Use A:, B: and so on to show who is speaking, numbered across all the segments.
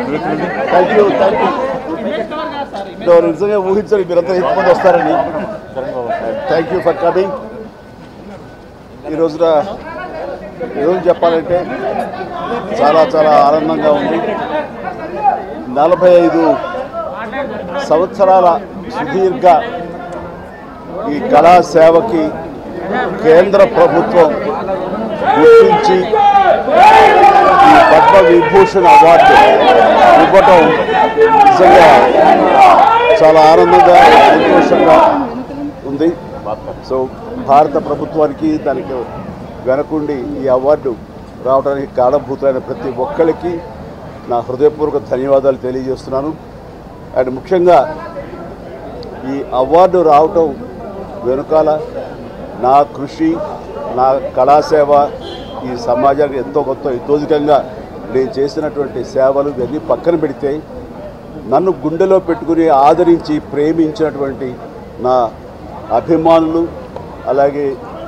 A: Thank you నిజంగా ఊహించాలి మీరంతా ఎంతమంది వస్తారని. Thank you for coming. ఈరోజు చెప్పాలంటే చాలా చాలా ఆనందంగా ఉంది. 45 సంవత్సరాల సుదీర్ఘ ఈ కళా సేవకి కేంద్ర ప్రభుత్వం గుర్తించి ఈ పద్మ విభూషణ్ అవార్డు ఇవ్వటం నిజంగా చాలా ఆనందంగా సంతోషంగా ఉంది. సో భారత ప్రభుత్వానికి దానికి వెనకుండి ఈ అవార్డు రావడానికి కారణభూతులైన ప్రతి ఒక్కరికి నా హృదయపూర్వక ధన్యవాదాలు తెలియజేస్తున్నాను. అండ్ ముఖ్యంగా ఈ అవార్డు రావటం వెనుకాల నా కృషి, నా కళాసేవ ఈ సమాజానికి ఎంతో కొంత ఇతోధికంగా నేను చేసినటువంటి సేవలు ఇవన్నీ పక్కన పెడితే నన్ను గుండెలో పెట్టుకుని ఆదరించి ప్రేమించినటువంటి నా అభిమానులు, అలాగే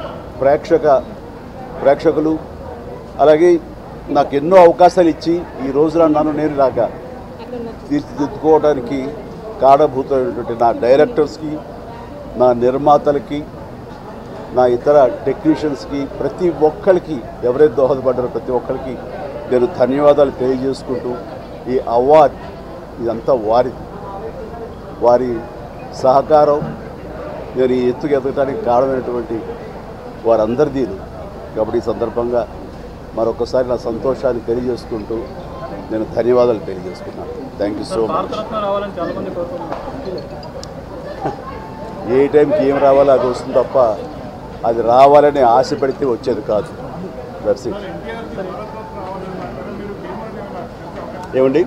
A: ప్రేక్షకులు, అలాగే నాకు ఎన్నో అవకాశాలు ఇచ్చి ఈ రోజున నన్ను నేను ఇలాగా తీర్చిదిద్దుకోవడానికి కారణభూతమైనటువంటి నా డైరెక్టర్స్కి, నా నిర్మాతలకి, నా ఇతర టెక్నీషియన్స్కి, ప్రతి ఒక్కరికి ఎవరైతే దోహదపడ్డారో ప్రతి ఒక్కరికి నేను ధన్యవాదాలు తెలియజేసుకుంటూ ఈ అవార్డ్ ఇదంతా వారి సహకారం నేను ఈ ఎత్తుకు ఎదగడానికి కారణమైనటువంటి వారందరిదీ. కాబట్టి ఈ సందర్భంగా మరొకసారి నా సంతోషాన్ని తెలియజేసుకుంటూ నేను ధన్యవాదాలు తెలియజేసుకున్నాను. Thank you so much. ఏ టైంకి ఏం రావాలో అది వస్తుంది తప్ప అది రావాలని ఆశ పెడితే వచ్చేది కాదు. That's it. ఏమండి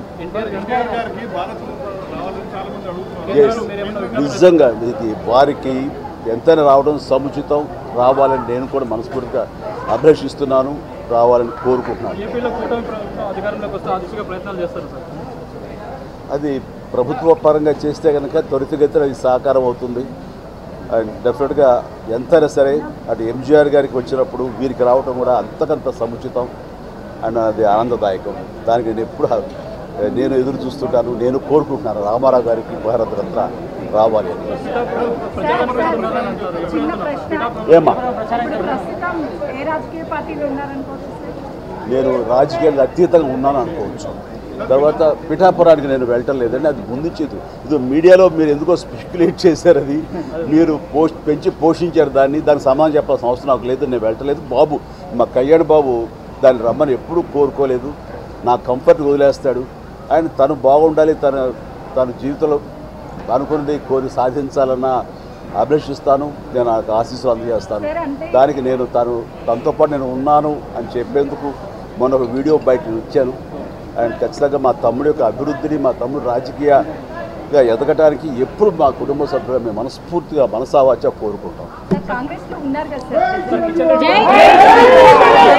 A: నిజంగా ఇది వారికి ఎంతైనా రావడం సముచితం, రావాలని నేను కూడా మనస్ఫూర్తిగా అభిలషిస్తున్నాను, రావాలని కోరుకుంటున్నాను. అది ప్రభుత్వ పరంగా చేస్తే కనుక త్వరితగతిన అది సాకారం అవుతుంది. అండ్ డెఫినెట్గా ఎంతైనా సరే అటు ఎంజీఆర్ గారికి వచ్చినప్పుడు వీరికి రావటం కూడా అంతకంత సముచితం అండ్ అది ఆనందదాయకం. దానికి నేను ఎదురు చూస్తుంటాను, నేను కోరుకుంటున్నాను రామారావు గారికి భారత రత్న రావాలి అని. ఏమా నేను రాజకీయాలకు అతీతంగా ఉన్నాను అనుకోవచ్చు. తర్వాత పిఠాపురానికి నేను వెళ్ళటం లేదండి, అది ముందుంచేది. ఇది మీడియాలో మీరు ఎందుకో స్పెక్యులేట్ చేశారు, అది మీరు పెంచి పోషించారు దానికి సమాధానం చెప్పాల్సిన అవసరం నాకు లేదు. నేను వెళ్ళటలేదు. బాబు మా కళ్యాణ్ బాబు దాన్ని రమ్మని ఎప్పుడూ కోరుకోలేదు. నా కంఫర్ట్ వదిలేస్తాడు. ఆయన తను బాగుండాలి, తన జీవితంలో అనుకున్నది కోరి సాధించాలన్న అభిలషిస్తాను. నేను నాకు ఆశీస్సులు అందజేస్తాను. దానికి నేను తనతో పాటు నేను ఉన్నాను అని చెప్పేందుకు మొన్న ఒక వీడియో బయట ఇచ్చాను. అండ్ ఖచ్చితంగా మా తమ్ముడి యొక్క అభివృద్ధిని, మా తమ్ముడు రాజకీయంగా ఎదగటానికి ఎప్పుడు మా కుటుంబ సభ్యులు మేము మనస్ఫూర్తిగా మనసావాచ కోరుకుంటాం.